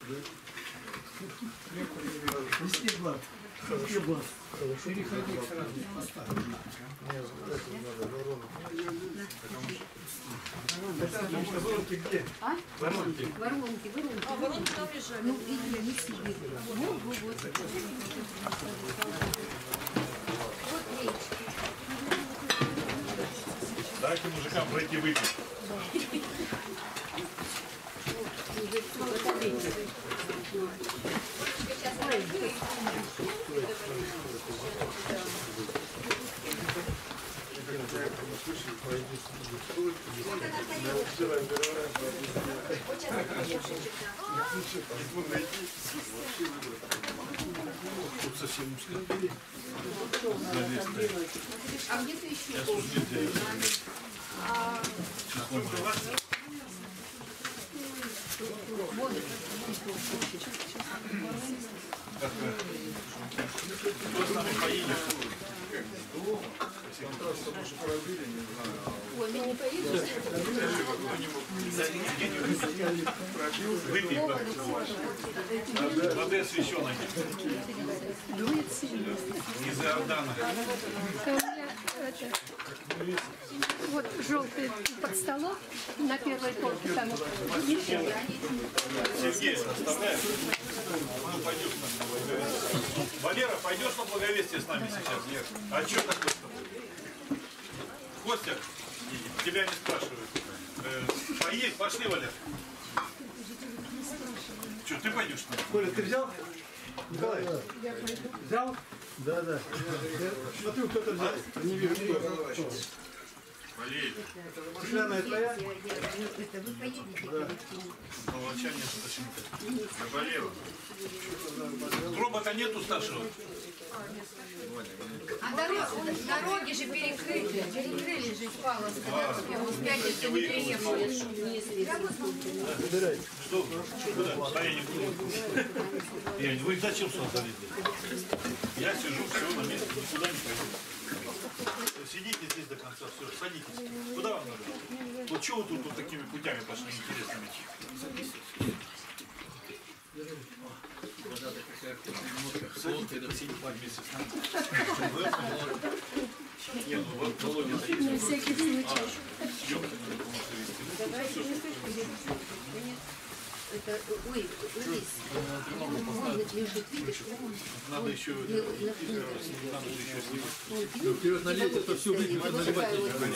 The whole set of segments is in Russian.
Везде глаз. Везде глаз. Переходи сразу. Это воронки где? А? Воронки. Воронки. А, воронки там лежали. Ну, видели, не себе. Вот. Вот речка. Дайте мужикам пройти выпить. Тут совсем узко. А где-то еще? Вот. Кто с нами поедет? Ой, меня не поедешь? Выпей, воды освященной. Дует сильно. Из Иордана. У меня это, вот желтый под столом на первой полке там еще. Сергей, оставляешь? Ну, пойдешь на благовестие. Валера, пойдешь на благовестие с нами сейчас? Нет. А что такое с тобой? Костя, тебя не спрашивают. Поедь, пошли, Валер. Что, ты пойдешь с нами? Коля, ты взял? Николай, взял? Да. Смотрю, кто-то взял. Не вижу, кто. Валерий. Стеклянная твоя? Это вы поедете? Да. Молчание почему-то. Валера. Робота нету старшего? А дороги же перекрыли. Перекрыли же Павловской дороги. Он в пятницу не приехал. Что? Куда? А я не буду. Вы зачем сюда залезли? Я сижу, все на месте, никуда не пойду. Сидите здесь до конца, все, садитесь. Куда вам надо? Вот что вы тут вот такими путями пошли интересными? Садитесь, сидите вместе с нами. Нет, ну вот Володя есть. На всякий случай. Это, ой, лежит, видишь? Надо еще снимать. Вперед налейте, то все выпьем, наливать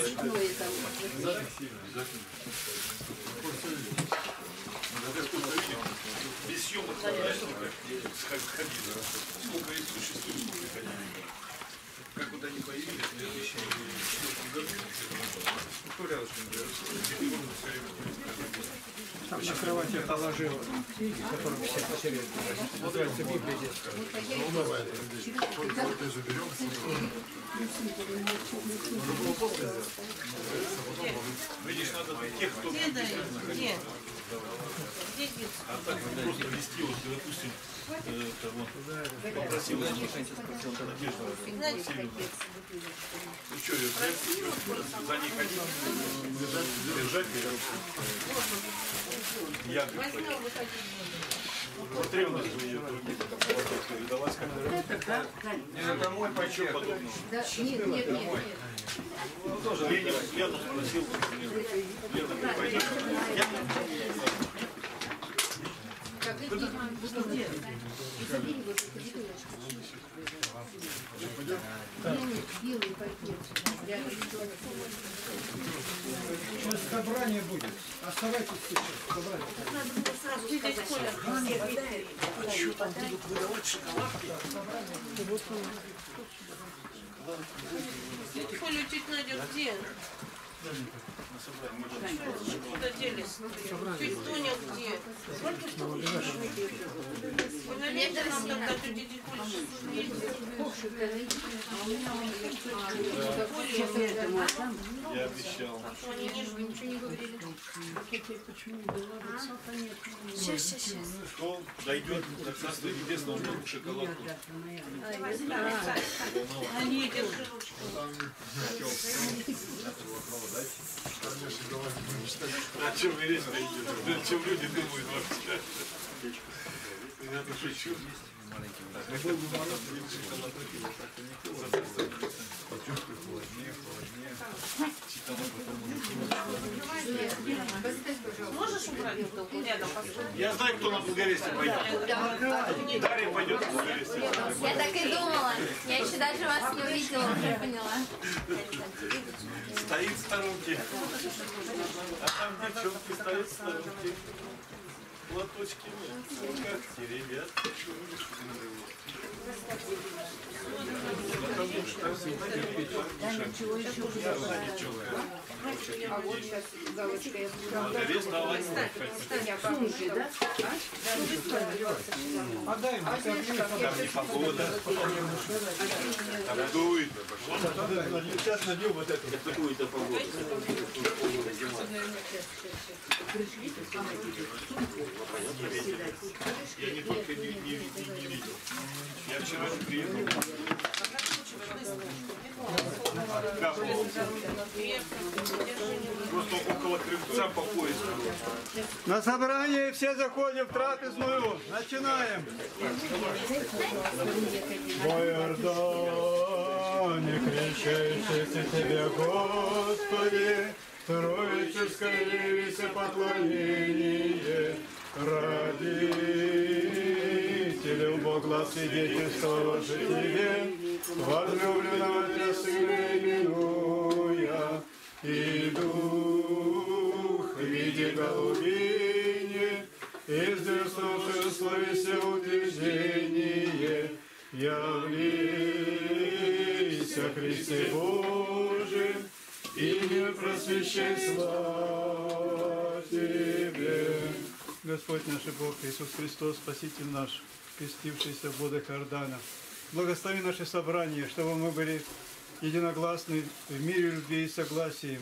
без съемок, знаешь, сходили. Сколько их существует, сколько ходили. Как вот они появились в 2004 году, ну, рядышком, там на кровати я положил книги, которые все потеряли. Называется Библия детская. видишь, надо тех, кто... Где? А так просто вести, вот, допустим, это вот, попросил Надежду Васильевну. Ну что, за ней ходить, держать ее. Я смотрел на ее передалась как-то. Это мой почет подобного. Нет. Лену спросил, Лена, ты пойдешь? Белый пакет. Сейчас собрание будет. Оставайтесь сейчас. Собрание. Надо было сразу сказать. А что там будут выдавать шоколадки? Колю чуть Надя где? Куда делись? Чуть Тоня где? Вы налейте нам тогда тетя Я обещал. Вы ничего не говорили. Сейчас. Кто дойдет до Царства Небесного, он будет шоколадку. Они держи ручку. О чем речь идет? О чем люди думают вообще? Я шучу. Можешь убрать рядом? Я знаю, кто на Благовестие пойдет. Дарья пойдет на Благовестие. Я так и думала. Я еще даже вас не увидела, уже поняла. Стоит в сторонке. А там девчонки стоят в сторонке. Платочки в руках, ребят. А вот сейчас галочка я Благовест давай. сумки, да? Отдай ему. Там не погода. Там дует. Сейчас набил вот эту. Какую-то погоду. Я не только не видел. Я вчера же приехал. Как было? Просто около крыльца по поясу. На собрании все заходим в трапезную. Начинаем. О Иордане, крещайся тебе, Господи, троическое явится поклонение. Родителю Бог глаз свидетельствовал же тебе, возлюбленного тебя сына именуя, и дух в виде голубини, издерснувши словеся утверждение, явлися Христе Божий, и не просвещай слава Тебе. Господь наш и Бог, Иисус Христос, Спаситель наш, крестившийся в водах Иордана, благослови наше собрание, чтобы мы были единогласны в мире, любви и согласии.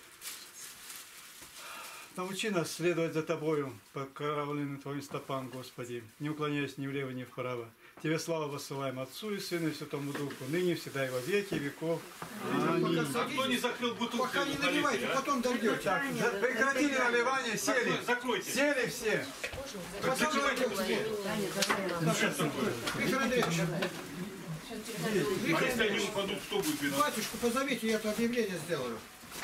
Научи нас следовать за Тобою, по караульным Твоим стопам, Господи, не уклоняясь ни влево, ни вправо. Тебе славу высылаем Отцу и Сыну и Святому Духу, ныне, всегда и во веки веков. Аминь. А кто не закрыл бутылку? Пока не наливайте, потом дойдете. Прекратили наливание, сели. Закройте. Сели все. Закрывайте быстрее. Виктор Андреевич, А если они упадут, кто будет виноват? батюшку позовите, я это объявление сделаю.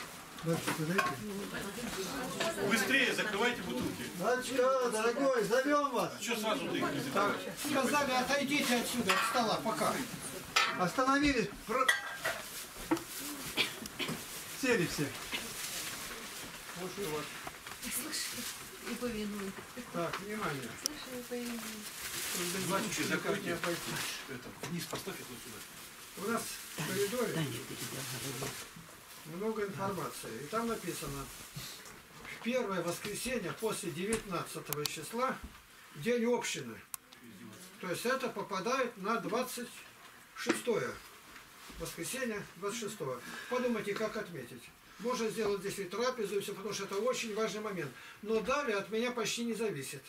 Быстрее закрывайте бутылки. Батюшка, дорогой, зовем вас. Что сразу ты их не закрываешь? Сказали, отойдите отсюда, от стола, пока. Остановились. Сели все. Слушаю вас. И повинуй. Так, внимание. Слышь, и повинуй. Батюшки, закройте. Это, вниз поставь это сюда. У нас в коридоре много информации. И там написано, в первое воскресенье после 19 числа день общины. То есть это попадает на 26 воскресенье 26. Подумайте, как отметить. Можно сделать здесь и трапезу, и все, потому что это очень важный момент. Но далее от меня почти не зависит.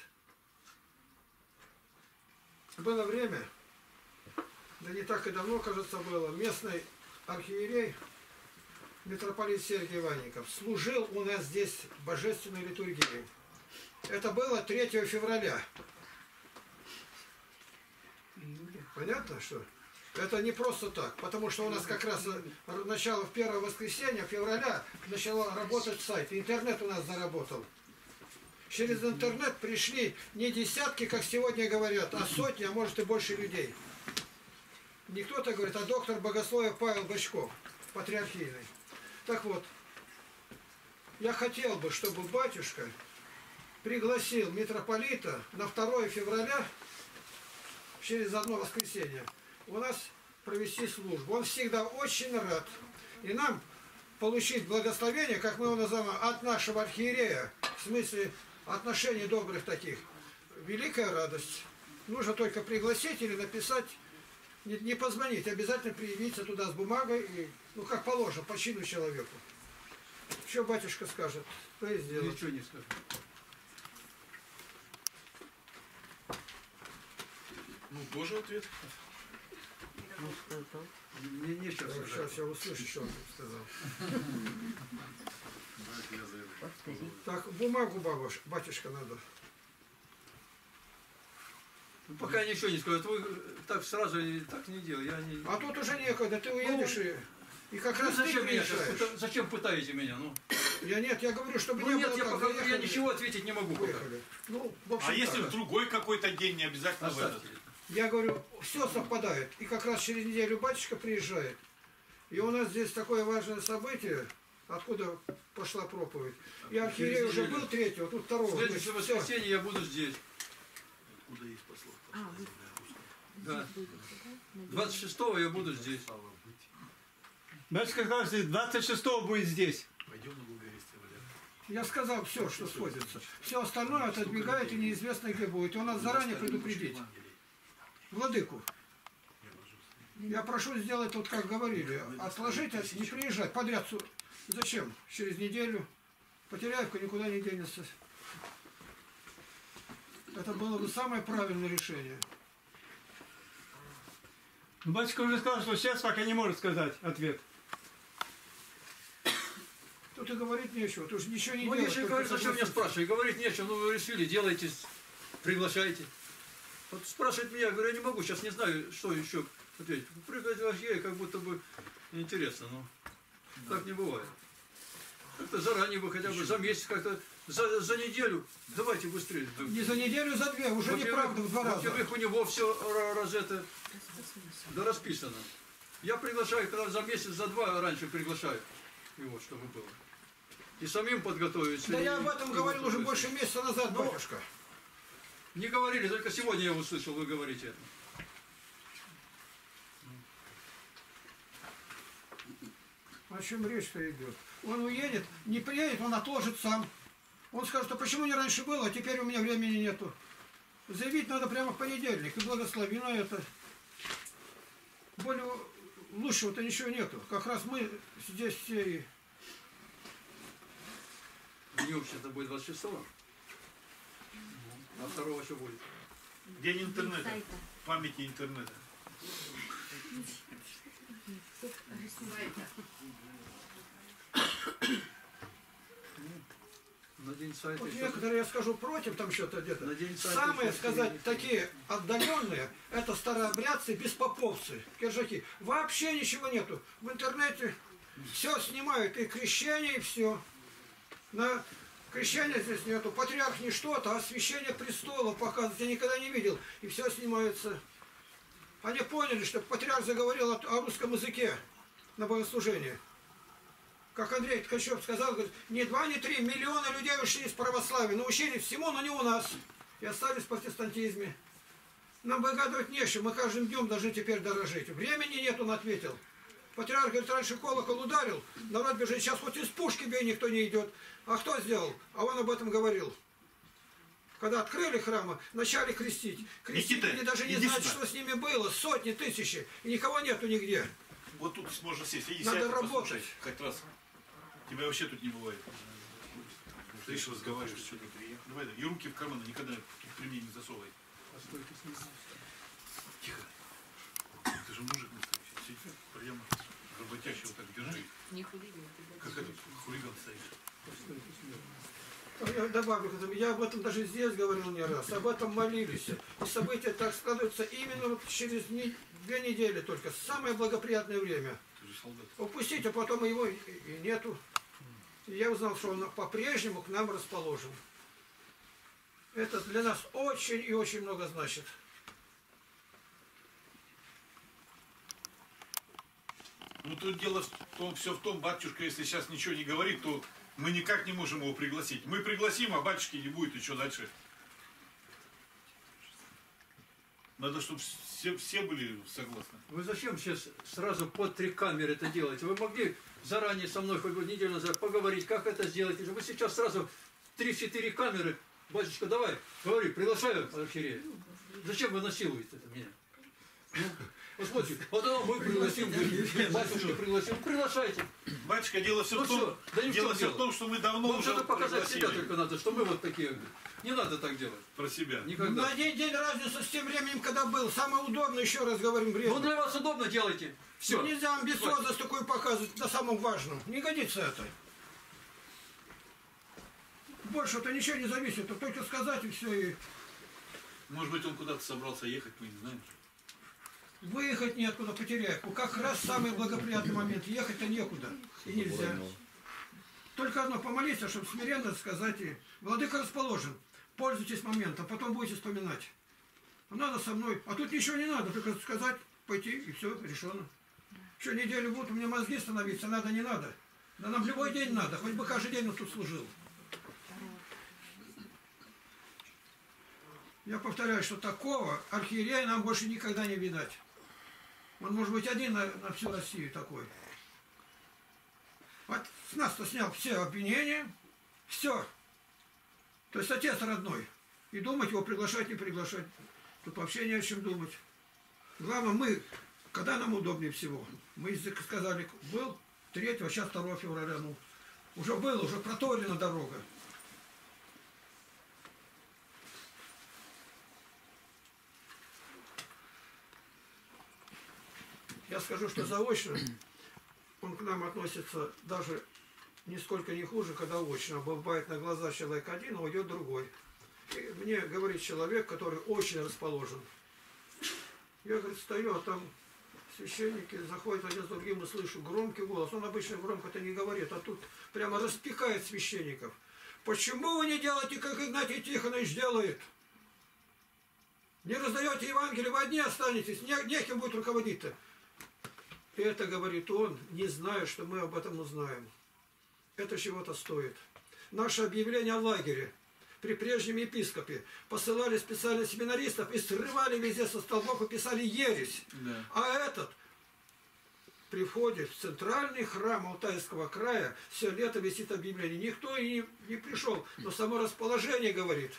Было время, да не так и давно, кажется, было, местный архиерей, митрополит Сергий Иванников, служил у нас здесь божественной литургии. Это было 3 февраля. Понятно, что? Это не просто так, потому что у нас как раз начало в первое воскресенье февраля начало работать сайт. Интернет у нас заработал. Через интернет пришли не десятки, как сегодня говорят, а сотни, а может и больше людей. Не кто-то говорит, а доктор богословия Павел Бочков, патриархийный. Так вот, я хотел бы, чтобы батюшка пригласил митрополита на 2 февраля, через одно воскресенье, у нас провести службу. Он всегда очень рад. И нам получить благословение, как мы его называем, от нашего архиерея, в смысле отношений добрых таких, великая радость. Нужно только пригласить или написать, не позвонить, обязательно приявиться туда с бумагой, и, ну как положено, по чину человеку. Что батюшка скажет, то и сделает. Ничего не скажет. Ну, тоже ответ. Мне нечего сказать. Сейчас я услышу, что он сказал. Так, бумагу батюшка надо. Пока я ничего не скажу. Вы так сразу и так не делаете. Я не... А тут уже некогда, ты уедешь и как раз ты зачем меня сейчас приезжаешь. зачем пытаете меня? Ну, Я говорю, чтобы ну не нет, было я, так, пока, я заехали, ничего ответить не могу. Пока. выехали. Ну, в общем, А если так. в другой какой-то день, не обязательно в этот? Оставьте. Я говорю, все совпадает. И как раз через неделю батюшка приезжает. И у нас здесь такое важное событие, откуда пошла проповедь. И архиерей Через уже неделю. был третьего, тут В второго. следующее Значит, всё. воскресенье я буду здесь. Куда есть послов? Да. 26-го я буду здесь. Батюшка кажется, 26-го будет здесь. Пойдем на благовестие, Валерий. Я сказал все, что сводится. Все остальное отодвигает и неизвестно где будет. И у нас заранее предупредить. Владыку. Я прошу сделать вот как говорили. Отложить, не приезжать. Подряд. Зачем? Через неделю. Потеряевка никуда не денется. Это было бы самое правильное решение. Батюшка уже сказал, что сейчас пока не может сказать ответ. Тут и говорить нечего. Тут же ничего не Ну, делать. если только говорить, зачем меня согласиться. спрашивать? Говорить нечего, ну вы решили, делайте, приглашайте. Вот спрашивает меня, я говорю, я не могу, сейчас не знаю, что еще ответить. Прыгать в архере, как будто бы интересно, но так не бывает. Как-то заранее вы хотя бы за месяц, как-то за неделю. Давайте быстрее. Не за неделю, за две. Уже неправда в 2 раза. Во-первых, у него все да расписано. Я приглашаю, когда за месяц, за 2 раньше приглашаю его, чтобы было. И самим подготовиться. Да и- я об этом и говорил вот уже это. больше месяца назад, Ну, батюшка. Не говорили, только сегодня я услышал, вы говорите это. О чем речь-то идет? Он уедет, не приедет, он отложит сам. Он скажет, а почему не раньше было, а теперь у меня времени нету. Заявить надо прямо в понедельник, и благослови на это. Более лучшего-то ничего нету. Как раз мы здесь все и... Не вообще-то будет 26-го. А 2-го что будет? День интернета. Памяти интернета. На день сайта Вот еще. некоторые, я скажу, против там что-то где-то. На день сайта Самые, еще сказать, такие отдаленные, это старообрядцы, беспоповцы, киржаки. Вообще ничего нету. В интернете все снимают, и крещение, и все. На крещение здесь нету. Патриарх не что-то, а освящение престола показывают. Я никогда не видел. И все снимается. Они поняли, что патриарх заговорил о русском языке на богослужении. Как Андрей Ткачев сказал, говорит, не 2, не 3, миллионы людей ушли из православия, научились всему, но не у нас. И остались в протестантизме. Нам выгадывать нечего, мы каждым днем должны теперь дорожить. Времени нет, он ответил. Патриарх говорит, раньше колокол ударил, народ бежит, сейчас хоть из пушки бей, никто не идет. А кто сделал? А он об этом говорил. Когда открыли храмы, начали крестить. Крестители Никита, даже не иди знают, сюда. что с ними было, сотни, тысячи, и никого нету нигде. Вот тут можно сесть. Иди, Надо сядь, работать. послушай. Хоть раз. Тебя вообще тут не бывает. Стоишь, разговариваешь, что-то. Давай, и руки в карманы никогда при мне не засовывай. Тихо. Ты же мужик настоящий. Сидь прямо работящий вот так держи. Не хулиган. Как этот хулиган стоишь. Я добавлю к этому, я об этом даже здесь говорил не раз, об этом молились. И события так складываются именно вот через 2 недели только, самое благоприятное время. Ты же солдат. Упустить, а потом его и нету. И я узнал, что он по-прежнему к нам расположен. Это для нас очень и очень много значит. Ну тут дело все в том, батюшка, если сейчас ничего не говорит, то мы никак не можем его пригласить. Мы пригласим, а батюшки не будет, и что дальше? Надо, чтобы все были согласны. Вы зачем сейчас сразу под 3 камеры это делаете? Вы могли заранее со мной хоть бы неделю назад поговорить, как это сделать. Вы сейчас сразу 3-4 камеры. Батюшка, давай, говори, приглашаю архиерея. Зачем вы насилуете это меня? Ну, посмотрите, вот мы пригласим, батюшка пригласил, приглашайте. Батюшка, дело все Ну в том, что, да ни в чем дело все в дело. том, что мы давно Вам уже надо показать себя пригласили. только надо, что мы вот такие. Не надо так делать. Про себя. Никогда. На один день разница с тем временем, когда был. Самое удобное, еще раз говорим, время. Ну для вас удобно делайте. Все. Нельзя амбициозность такую показывать на самом важном. Не годится это. Больше-то ничего не зависит, а только сказать и все. И Может быть, он куда-то собрался ехать, мы не знаем. Выехать неоткуда, потерять. Ну, как раз самый благоприятный момент. Ехать-то некуда. И нельзя. Только одно, помолиться, чтобы смиренно сказать и владыка расположен. Пользуйтесь моментом, потом будете вспоминать. Надо со мной. А тут ничего не надо, только сказать, пойти, и все, решено. Еще неделю будут у меня мозги становиться, надо, не надо. Да нам любой день надо, хоть бы каждый день он тут служил. Я повторяю, что такого архиерея нам больше никогда не видать. Он может быть один на всю Россию такой. Вот с нас-то снял все обвинения, все. То есть отец родной. И думать его приглашать, не приглашать. Тут вообще не о чем думать. Главное, мы, когда нам удобнее всего, мы сказали, был 3-го, а сейчас 2 февраля. Ну, уже было, уже проторена дорога. Я скажу, что заочно он к нам относится даже нисколько не хуже, когда очно. Бывает на глаза человек один, а уйдет другой. И мне говорит человек, который очень расположен. Я, говорит, стою, а там священники заходят один с другим и слышу громкий голос. Он обычно громко-то не говорит, а тут прямо распекает священников. Почему вы не делаете, как Игнатий Тихонович делает? Не раздаете Евангелие, вы одни останетесь, неким будет руководить-то. Это, говорит он, не зная, что мы об этом узнаем. Это чего-то стоит. Наше объявление о лагере при прежнем епископе посылали специально семинаристов и срывали везде со столбов и писали ересь. Да. А этот при входе в центральный храм Алтайского края все лето висит объявление. Никто и не пришел, но само расположение говорит.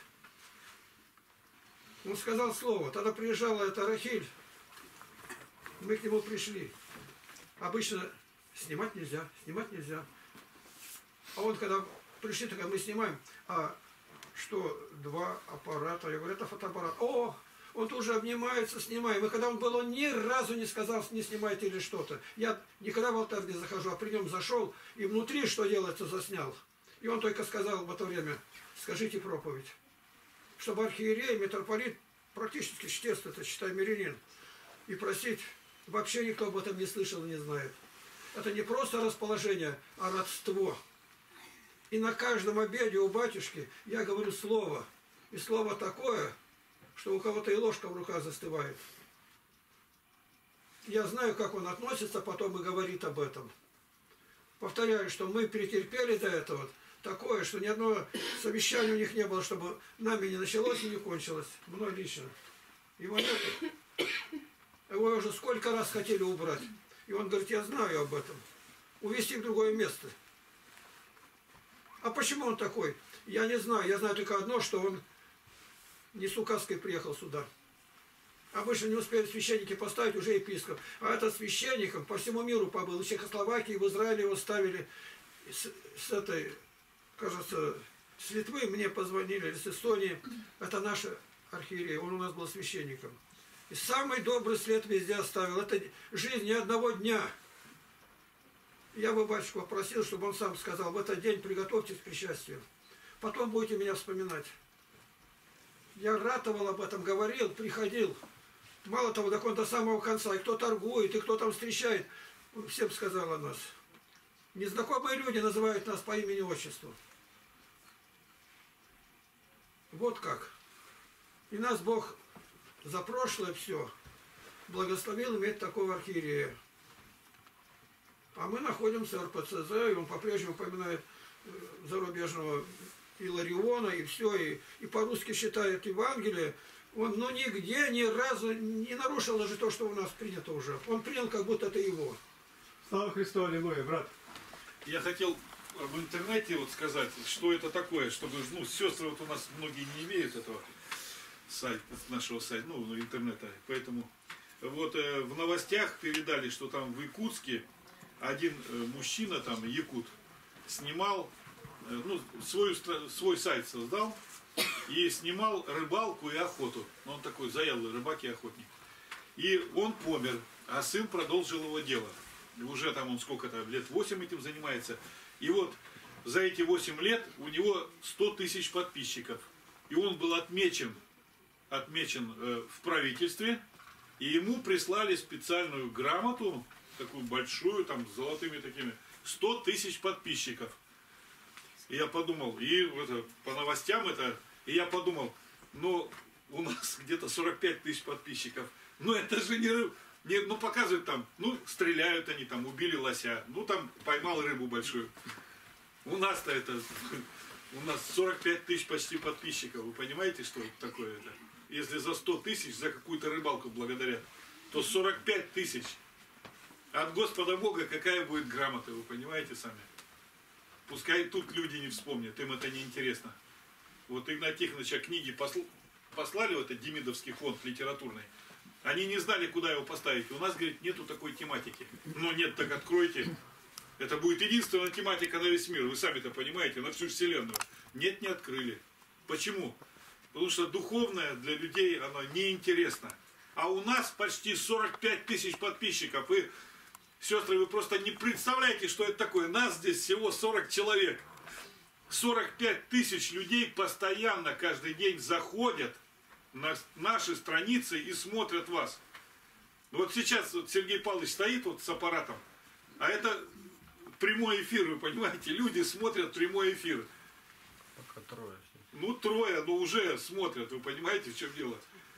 Он сказал слово. Тогда приезжала эта Рахиль. Мы к нему пришли. Обычно снимать нельзя, снимать нельзя. А он когда пришли, так мы снимаем. А что, 2 аппарата? Я говорю, это фотоаппарат. О, он тут же обнимается, снимаем. И когда он был, он ни разу не сказал, не снимайте или что-то. Я никогда в алтарь не захожу, а при нем зашел и внутри, что делается, заснял. И он только сказал в это время, скажите проповедь. Чтобы архиерей, митрополит, практически чтец, это, считай, мирянин, и просить, вообще никто об этом не слышал и не знает. Это не просто расположение, а родство. И на каждом обеде у батюшки я говорю слово. И слово такое, что у кого-то и ложка в руках застывает. Я знаю, как он относится потом и говорит об этом. Повторяю, что мы претерпели до этого такое, что ни одного совещания у них не было, чтобы нами не началось и не кончилось. Мной лично. Его нет. Его уже сколько раз хотели убрать. И он говорит, я знаю об этом. Увезти в другое место. А почему он такой? Я не знаю. Я знаю только одно, что он не с указкой приехал сюда. Обычно не успели священники поставить, уже епископ. А этот священником по всему миру побыл. В Чехословакии, в Израиле его ставили. С этой, кажется, с Литвы мне позвонили, с Эстонии. Это наш архиерей. Он у нас был священником. И самый добрый след везде оставил. Это жизнь ни одного дня. Я бы батюшку попросил, чтобы он сам сказал, в этот день приготовьтесь к причастию. Потом будете меня вспоминать. Я ратовал об этом, говорил, приходил. Мало того, так он до самого конца. И кто торгует, и кто там встречает. Он всем сказал о нас. Незнакомые люди называют нас по имени и отчеству. Вот как. И нас Бог за прошлое все благословил иметь такого архиерея. А мы находимся в РПЦЗ, и он по-прежнему упоминает зарубежного Илариона, и все, и по-русски считает Евангелие. Он нигде ни разу не нарушил даже то, что у нас принято уже. Он принял, как будто это его. Слава Христу, аллилуйя, брат. Я хотел в интернете вот сказать, что это такое, чтобы, ну, сестры вот у нас многие не имеют этого сайта, нашего сайта, ну, интернета, поэтому вот в новостях передали, что там в Якутске один мужчина, там, якут, снимал, ну, свой сайт создал и снимал рыбалку и охоту. Он такой заядлый рыбак и охотник. И он помер, а сын продолжил его дело. Уже там он сколько-то, лет 8 этим занимается. И вот за эти 8 лет у него 100 тысяч подписчиков. И он был отмечен отмечен в правительстве, и ему прислали специальную грамоту, такую большую, там, с золотыми такими, 100 тысяч подписчиков. И я подумал, и это, по новостям это, и я подумал, ну, у нас где-то 45 тысяч подписчиков, ну, это же не, ну, показывают там, ну, стреляют они там, убили лося, ну, там, поймал рыбу большую. У нас-то это, у нас 45 тысяч почти подписчиков, вы понимаете, что это такое это? Если за 100 тысяч за какую-то рыбалку благодарят, то 45 тысяч. От Господа Бога какая будет грамота, вы понимаете сами? Пускай тут люди не вспомнят, им это не интересно. Вот Игнат Тихоновича книги послали в этот Демидовский фонд литературный. Они не знали, куда его поставить. У нас, говорит, нету такой тематики. Ну нет, так откройте. Это будет единственная тематика на весь мир. Вы сами-то понимаете, на всю вселенную. Нет, не открыли. Почему? Потому что духовное для людей оно неинтересно. А у нас почти 45 тысяч подписчиков. И, сестры, вы просто не представляете, что это такое. Нас здесь всего 40 человек. 45 тысяч людей постоянно каждый день заходят на наши страницы и смотрят вас. Вот сейчас вот Сергей Павлович стоит вот с аппаратом, а это прямой эфир, вы понимаете? Люди смотрят прямой эфир. Пока трое. Ну, трое, но уже смотрят, вы понимаете, в чем дело?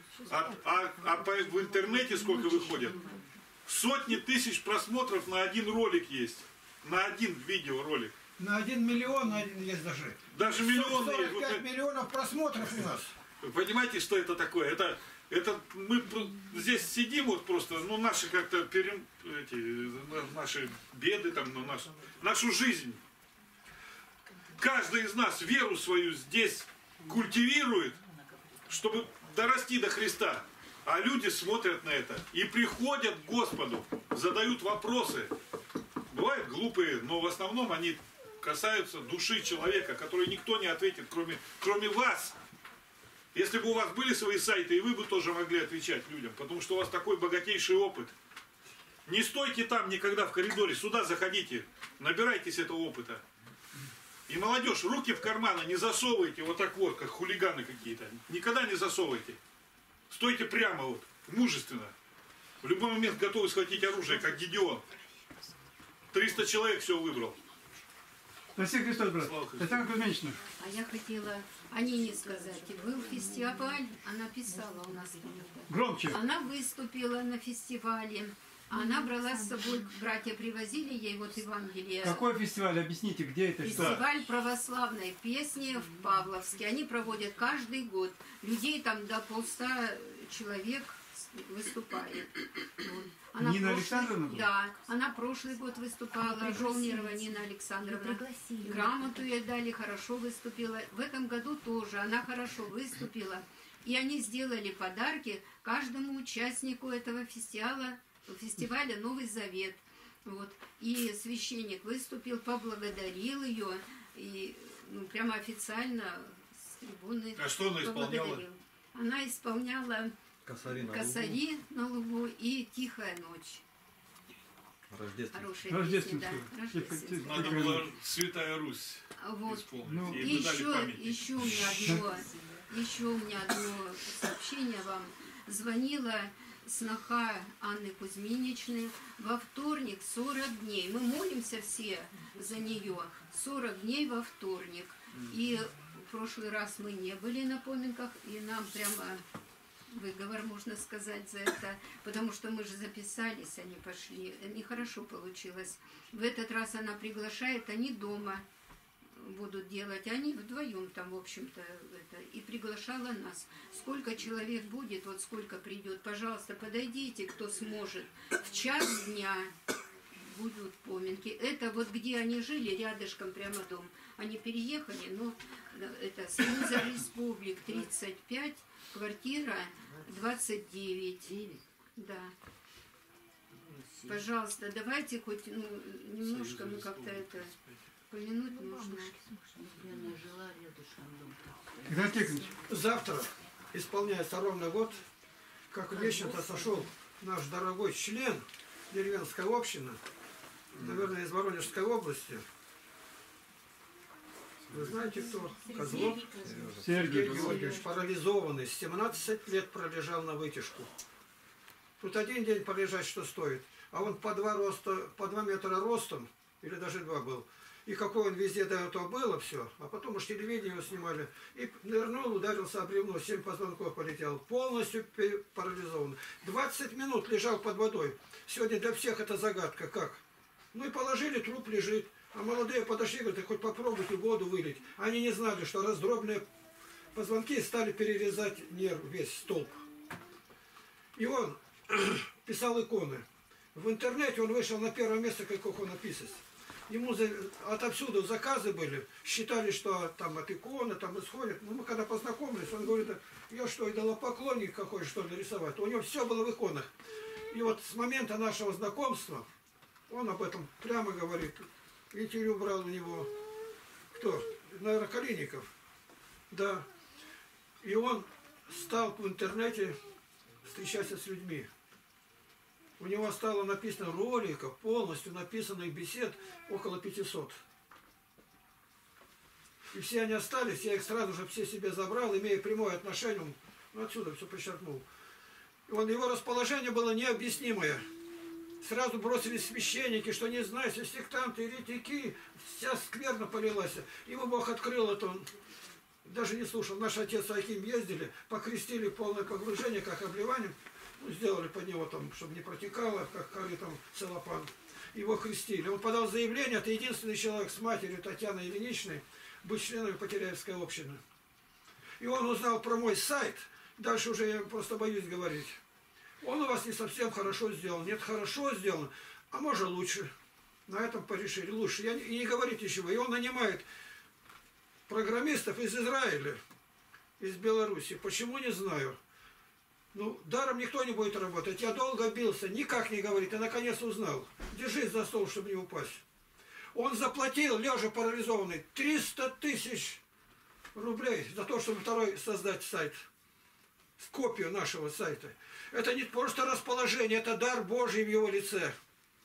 В интернете сколько выходит? Сотни тысяч просмотров на один ролик есть. На один видеоролик. На 1 миллион, на один есть даже. Даже миллион есть. 45 миллионов просмотров у нас. Вы понимаете, что это такое? Это мы здесь сидим вот просто, ну наши как-то наши беды там, ну, нашу жизнь. Каждый из нас веру свою здесь культивирует, чтобы дорасти до Христа. А люди смотрят на это и приходят к Господу, задают вопросы. Бывают глупые, но в основном они касаются души человека, который никто не ответит, кроме вас. Если бы у вас были свои сайты, и вы бы тоже могли отвечать людям, потому что у вас такой богатейший опыт. Не стойте там никогда в коридоре, сюда заходите, набирайтесь этого опыта. И молодежь, руки в карманы не засовывайте вот так вот, как хулиганы какие-то. Никогда не засовывайте. Стойте прямо вот, мужественно. В любой момент готовы схватить оружие, как Гедеон. 300 человек все выбрал. Спасибо, Христос, брат. Татьяна Кузьминична. А я хотела о Нине сказать. Был фестиваль, она писала у нас. Громче. Она выступила на фестивале. Она брала с собой, братья привозили ей вот Евангелие. Какой фестиваль? Объясните, где это, что? Фестиваль православной песни в Павловске. Они проводят каждый год. Людей там до 150 человек выступает. Вот. Нина Александровна? Да, она прошлый год выступала, Жолнирова Нина Александровна. Грамоту ей дали, хорошо выступила. В этом году тоже она хорошо выступила. И они сделали подарки каждому участнику этого фестиваля «Новый Завет». Вот. И священник выступил, поблагодарил ее. И прямо официально с трибуны. А что она исполняла? Она исполняла «Косари на лугу» и «Тихая ночь». Хорошая песня, да. Рождественская. Надо было «Святая Русь» вот. исполнить. И еще у меня одно сообщение вам. Звонила сноха Анны Кузьминичны во вторник 40 дней. Мы молимся все за нее 40 дней во вторник. И в прошлый раз мы не были на поминках, и нам прямо выговор, можно сказать, за это, потому что мы же записались, они пошли. Нехорошо получилось. В этот раз она приглашает, они дома будут делать, они вдвоем там, в общем-то, это, и приглашала нас. Сколько человек будет, вот сколько придет, пожалуйста, подойдите, кто сможет. В час дня будут поминки. Это вот где они жили, рядышком прямо дом. Они переехали, но это Союза Республик 35, квартира 29. Да. Пожалуйста, давайте хоть немножко мы как-то это помянуть нужно. Игнат Тихонович. Завтра исполняется ровно год, как в Лещенко сошел наш дорогой член деревенской общины, наверное, из Воронежской области. Вы знаете, кто? Козлов Сергей. Георгиевич, парализованный, с 17 лет пролежал на вытяжку. Тут один день полежать что стоит, а он по 2 метра ростом, или даже 2 был. И какой он везде до этого было все, а потом уж телевидение его снимали. И нырнул, ударился об бревно, 7 позвонков полетел. Полностью парализован. 20 минут лежал под водой. Сегодня для всех это загадка. Как? Ну и положили, труп лежит. А молодые подошли, говорят, хоть попробуйте воду вылить. Они не знали, что раздробные позвонки стали перерезать нерв, весь столб. И он писал иконы. В интернете он вышел на первое место как иконописец. Ему отовсюду заказы были, считали, что там от иконы там исходят. Ну, мы когда познакомились, он говорит, я что, идолопоклонник какой, что ли, рисовать? У него все было в иконах. И вот с момента нашего знакомства, он об этом прямо говорит, интервью брал у него, кто? Наверное, Калиников. Да. И он стал в интернете встречаться с людьми. У него стало написано роликов, полностью написанных бесед около 500. И все они остались, я их сразу же все себе забрал, имея прямое отношение, ну отсюда все подчеркнул. Его расположение было необъяснимое. Сразу бросились священники, что не знаю, сектанты, еретики, вся скверно полилась. Ему Бог открыл это, он даже не слушал. Наш отец Аким ездили, покрестили полное погружение, как обливанием. Ну, сделали под него там, чтобы не протекало, как корытом целлофан. Его крестили. Он подал заявление, это единственный человек с матерью Татьяной Ильиничной, быть членом Потеряевской общины. И он узнал про мой сайт, дальше уже я просто боюсь говорить. Он у вас не совсем хорошо сделан. Нет, хорошо сделан, а может лучше. На этом порешили. Лучше. И не говорите ничего. И он нанимает программистов из Израиля, из Беларуси. Почему, не знаю. Ну, даром никто не будет работать. Я долго бился, никак не говорит. И наконец узнал. Держись за стол, чтобы не упасть. Он заплатил, лежа парализованный, 300 000 рублей за то, чтобы второй создать сайт. Копию нашего сайта. Это не просто расположение, это дар Божий в его лице.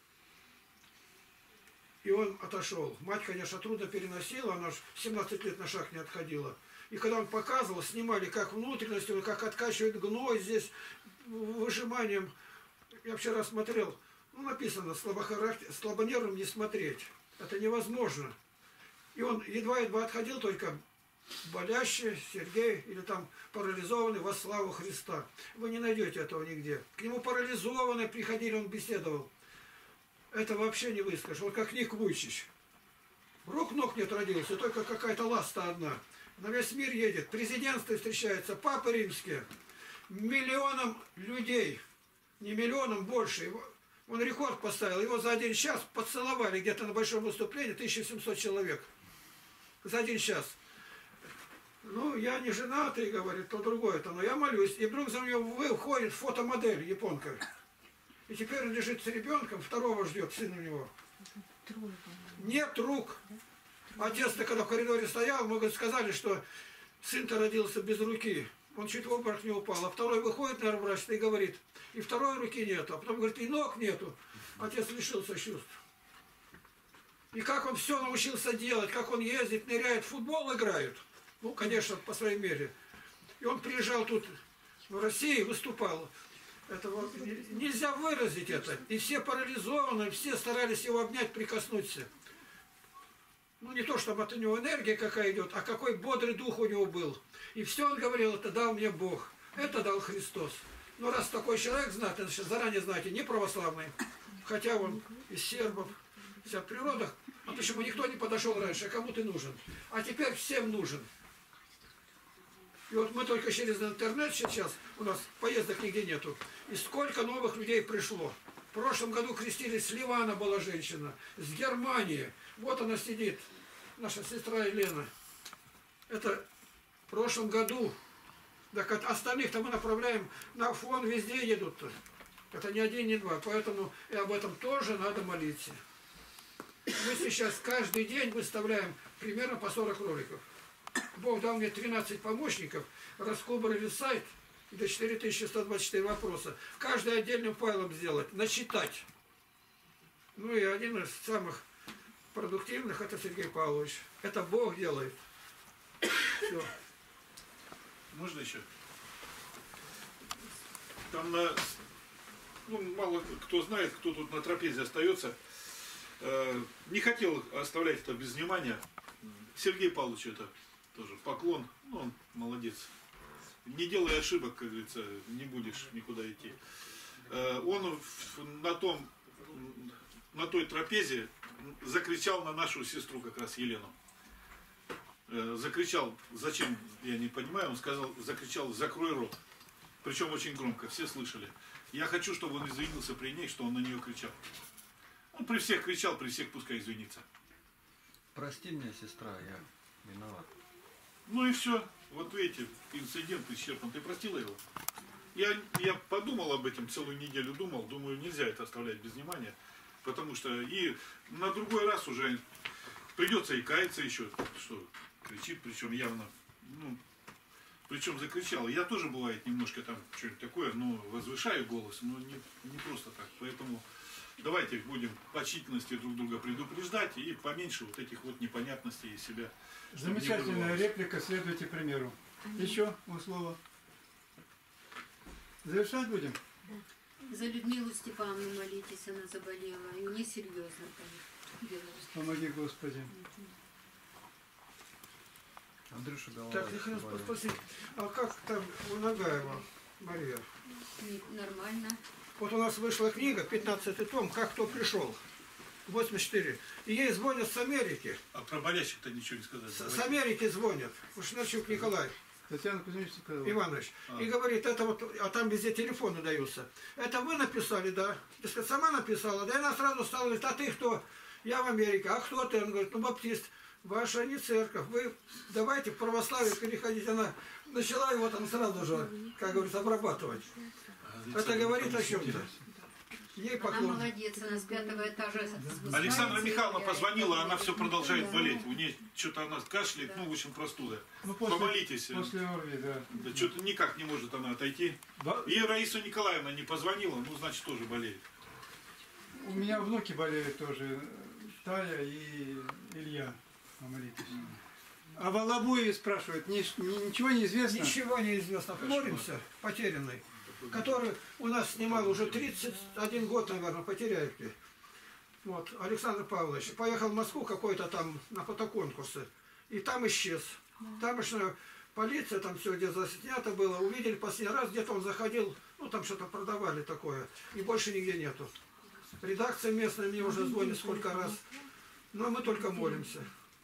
И он отошел. Мать, конечно, трудно переносила, она 17 лет на шаг не отходила. И когда он показывал, снимали как внутренность, как откачивает гной здесь, выжиманием. Я вчера смотрел, ну написано, слабонервным не смотреть. Это невозможно. И он едва-едва отходил, только болящий Сергей или там парализованный во славу Христа. Вы не найдете этого нигде. К нему парализованные приходили, он беседовал. Это вообще не выскажешь. Вот как Ник Вуйчич. Рук-ног нет родился, только какая-то ласта одна. На весь мир едет, президентство встречается, папы римские. Миллионам людей, не миллионам, больше. Он рекорд поставил, его за 1 час поцеловали где-то на большом выступлении 1700 человек. За 1 час. Ну, я не женатый, говорит, то другое-то, но я молюсь. И вдруг за него выходит фотомодель японка. И теперь он лежит с ребенком, второго ждет, сын у него. Нет рук. Отец-то, когда в коридоре стоял, мы сказали, что сын-то родился без руки. Он чуть в обморок не упал. А второй выходит, наверное, врач, и говорит, и второй руки нету. А потом говорит, и ног нету. Отец лишился чувств. И как он все научился делать, как он ездит, ныряет, в футбол играют. Ну, конечно, по своей мере. И он приезжал тут в России, выступал. Это вот, нельзя выразить это. И все парализованы, все старались его обнять, прикоснуться. Ну, не то, чтобы от него энергия какая идет, а какой бодрый дух у него был. И все он говорил, это дал мне Бог. Это дал Христос. Но раз такой человек знает, это заранее знаете, не православный, хотя он из сербов, вся природа. А почему никто не подошел раньше, а кому ты нужен? А теперь всем нужен. И вот мы только через интернет сейчас, у нас поездок нигде нету, и сколько новых людей пришло. В прошлом году крестились, с Ливана была женщина, с Германии. Вот она сидит, наша сестра Елена. Это в прошлом году. Так остальных-то мы направляем на фон, везде едут-то. Это не 1, не 2. Поэтому и об этом тоже надо молиться. Мы сейчас каждый день выставляем примерно по 40 роликов. Бог дал мне 13 помощников, раскубрили сайт, до 4124 вопроса. Каждый отдельным файлом сделать, начитать. Ну и один из самых продуктивных это Сергей Павлович. Это Бог делает. Все. Можно еще? Там мало кто знает, кто тут на трапезе остается. Не хотел оставлять это без внимания. Сергей Павлович это тоже поклон. Ну, он молодец. Не делай ошибок, как говорится, не будешь никуда идти. Он на той трапезе закричал на нашу сестру, как раз Елену. Закричал, зачем, я не понимаю, он закричал: закрой рот. Причем очень громко, все слышали. Я хочу, чтобы он извинился при ней, что он на нее кричал. Он при всех кричал, при всех пускай извинится. Прости меня, сестра, я виноват. Ну и все. Вот видите, инцидент исчерпан. Ты простила его? Я подумал об этом, целую неделю думаю, нельзя это оставлять без внимания. Потому что и на другой раз уже придется и каяться еще, что кричит, причем явно, причем закричал. Я тоже, бывает, немножко там что-нибудь такое, но возвышаю голос, но не просто так. Поэтому давайте будем по чительности друг друга предупреждать и поменьше вот этих вот непонятностей из себя. Замечательная реплика, следуйте примеру. Еще слово. Завершать будем? За Людмилу Степановну молитесь, она заболела. И несерьезно, конечно. Помоги, Господи. Андрюша Голова. Так, я хотел спросить, а как там у Нагаева, Мария? Нормально. Вот у нас вышла книга, 15-й том, «Как кто пришел», 84. И ей звонят с Америки. А про болящих-то ничего не сказали. С Америки звонят. Ушначук Николай Татьяна Кузьмич Иванович. И говорит, это вот, а там везде телефоны даются. Это вы написали, да? Так сказать, сама написала, да? И она сразу стала говорить: а ты кто? Я в Америке. А кто ты? Он говорит: ну, баптист. Ваша не церковь. Вы давайте в православие переходить. Она начала его там сразу же, как говорится, обрабатывать. Это говорит о чем-то. Ей Она поклон. молодец, она с 5-го этажа. Александра Михайловна позвонила, она все продолжает болеть. У нее что-то она кашляет, в общем, простуда. Помолитесь. После ОРВИ, да. Да, что-то никак не может она отойти. И Раиса Николаевна не позвонила, значит, тоже болеет. У меня внуки болеют тоже, Тая и Илья. Помолитесь. А в Алабуеве спрашивают, ничего не известно? Ничего не известно. Молимся, потерянный, который у нас снимал уже 31 год, наверное, потеряйки. Вот, Александр Павлович поехал в Москву какой-то там на фотоконкурсы, и там исчез. Тамошняя полиция, там все где заснято было, увидели последний раз, где-то он заходил, там что-то продавали такое, и больше нигде нету. Редакция местная мне уже звонит сколько раз, но мы только молимся.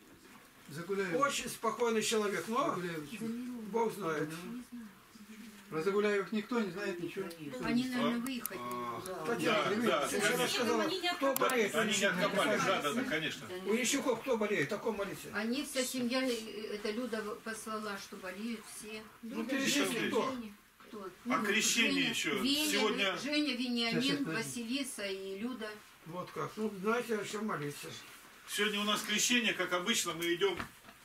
Очень спокойный человек, но Бог знает. Про Загуляевых никто не знает ничего. Они, наверное, выехали. Татьяна, я рассказала, кто болеет. Они не откопали, да, конечно. У Ищуков кто болеет? Таком молитесь. Они, вся семья, это Люда послала, что болеют все. Перечисли кто? А крещение еще. Сегодня... Женя, Вениамин, Василиса и Люда. Вот как. Знаете, о чем молиться. Сегодня у нас крещение, как обычно, мы идем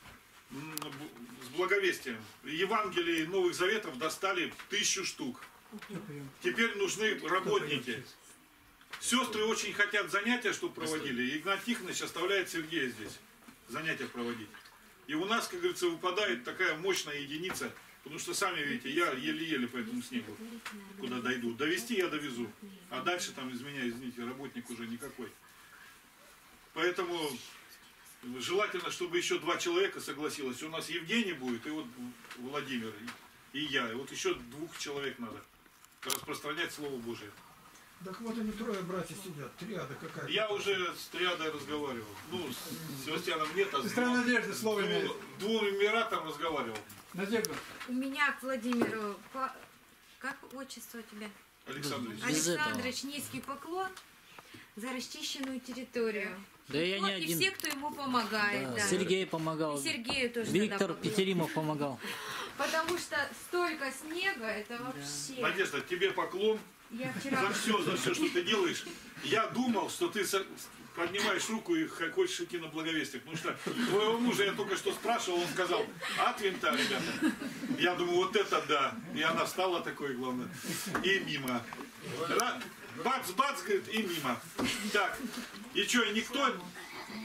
с благовестием. Евангелие Новых Заветов достали 1000 штук. Теперь нужны работники. Сестры очень хотят занятия, чтобы проводили. Игнат Тихонович оставляет Сергея здесь занятия проводить. И у нас, как говорится, выпадает такая мощная единица. Потому что, сами видите, я еле-еле по этому снегу куда дойду. Довести я довезу. А дальше там, извините, работник уже никакой. Поэтому желательно, чтобы еще 2 человека согласилось. У нас Евгений будет, и вот Владимир, и я. И вот еще 2 человек надо распространять Слово Божие. Так вот они 3 братья сидят, триада какая-то. Я уже с триадой разговаривал. С Севастьяном нет, а с Сестра Надежда слово имеет. 2 Эмиратам разговаривал. Надежда. У меня к Владимиру, как отчество у тебя? Александрович. Александрович, низкий поклон за расчищенную территорию. Да я не И один. все, кто ему помогает. Да, Да. Сергей помогал. И Сергею тоже. Виктор Петеримов помогал. Потому что столько снега, это вообще... Надежда, тебе поклон Я вчера... за все, что ты делаешь. Я думал, что ты поднимаешь руку и хочешь идти на благовестие. Потому что твоего мужа я только что спрашивал, он сказал: от винта, ребята. Я думаю, вот это да. И она встала такой, главное, и мимо. Бац-бац, говорит, и мимо. Так, и что, и никто...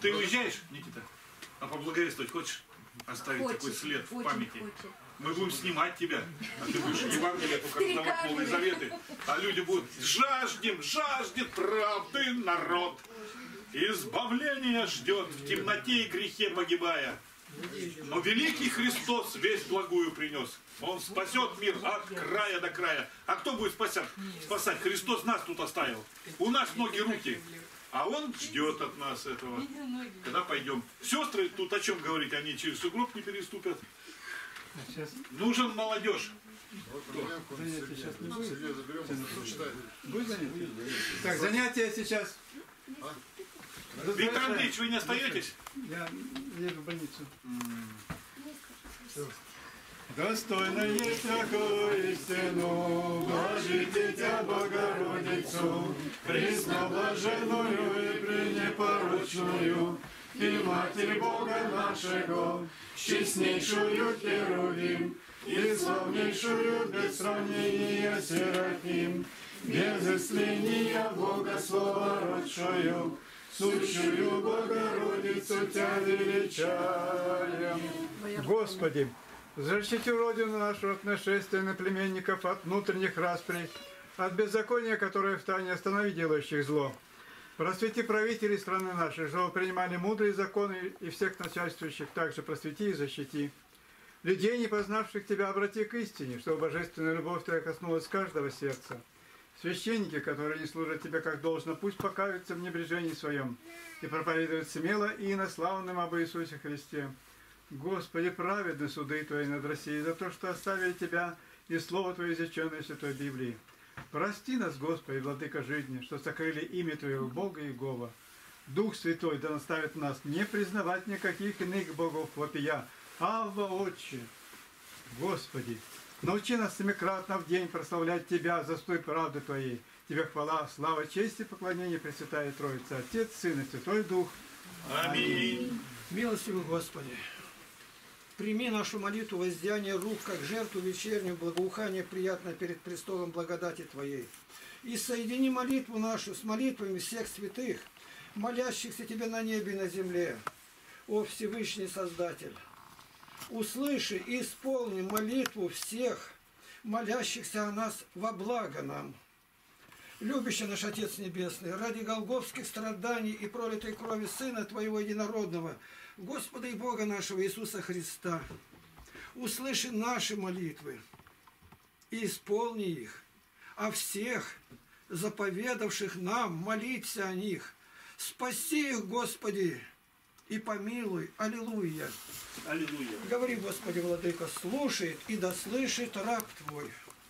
Ты уезжаешь, Никита? А поблагодарствовать хочешь? Оставить такой след в памяти. Мы будем снимать тебя, а ты будешь Евангелие только раздавать Новые Заветы. А люди будут: жаждет правды народ. Избавление ждет, в темноте и грехе погибая. Но великий Христос весть благую принес. Он спасет мир от края до края. А кто будет спасать? Христос нас тут оставил. У нас ноги, руки. А Он ждет от нас этого. Когда пойдем. Сестры тут о чем говорить? Они через сугроб не переступят. Нужен молодежь. Так, занятия сейчас. Виктор Андреевич, вы не остаетесь? Я еду в больницу. Достойно есть такую истину, блажите Тебя, Богородицу, пресноблаженную и пренепорочную, и Матерь Бога нашего, честнейшую Херувим, и славнейшую без сравнения Серафим, без исцеления Бога Слова родшую, сущую Богородицу Тебя величаем. Господи, защити Родину нашу от нашествия наплеменников, от внутренних расприй, от беззакония, которое в тайне останови делающих зло. Просвети правителей страны нашей, чтобы принимали мудрые законы, и всех начальствующих также просвети и защити. Людей, не познавших Тебя, обрати к истине, чтобы божественная любовь Твоя коснулась каждого сердца. Священники, которые не служат Тебе как должно, пусть покаются в небрежении своем и проповедуют смело и инославным об Иисусе Христе. Господи, праведны суды Твои над Россией за то, что оставили Тебя и Слово Твое, изреченное в Святой Библии. Прости нас, Господи, Владыка жизни, что сокрыли имя Твоего Бога Иегова. Дух Святой да наставит нас не признавать никаких иных богов вопия. Авва, Отче, Господи, научи нас семикратно в день прославлять Тебя за стой правды Твоей. Тебе хвала, слава, честь и поклонение Пресвятая Троица, Отец, Сын и Святой Дух. Аминь. Милостивый Господи, прими нашу молитву воздеяния рук, как жертву вечернюю, благоухание приятное перед престолом благодати Твоей. И соедини молитву нашу с молитвами всех святых, молящихся Тебе на небе и на земле. О Всевышний Создатель, услыши и исполни молитву всех, молящихся о нас во благо нам. Любящий наш Отец Небесный, ради голгофских страданий и пролитой крови Сына Твоего Единородного, Господа и Бога нашего Иисуса Христа, услыши наши молитвы и исполни их, а всех, заповедавших нам молиться о них, спаси их, Господи, и помилуй. Аллилуйя. Аллилуйя. Говори, Господи, Владыка, слушает и дослышит раб Твой.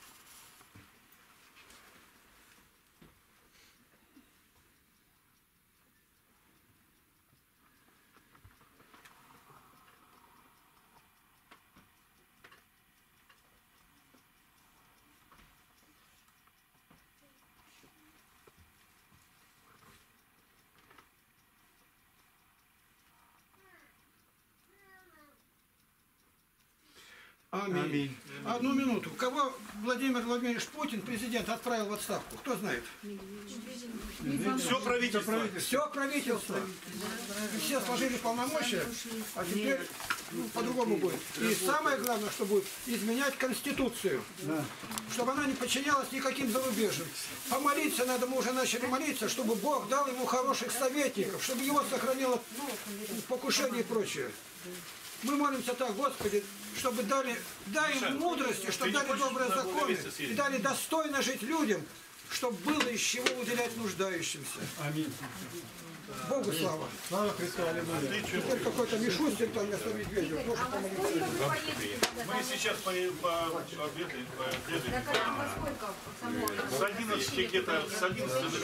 Аминь. Одну минуту. Кого Владимир Владимирович Путин, президент, отправил в отставку? Кто знает? Все правительство. Все правительство. И все сложили полномочия, а теперь по-другому будет. И самое главное, что будет, изменять Конституцию. Чтобы она не подчинялась никаким зарубежным. Помолиться надо, мы уже начали молиться, чтобы Бог дал ему хороших советников, чтобы его сохранило покушение и прочее. Мы молимся так, Господи, чтобы дай им мудрости, чтобы дали добрые законы и дали достойно жить людям, чтобы было из чего уделять нуждающимся. Аминь. Богу слава. Слава Христу, аллилуйя. Теперь какой-то Мишустин там вместо Медведева. Тоже помолиться. Мы сейчас пообедаем с 11 где-то, с 11 до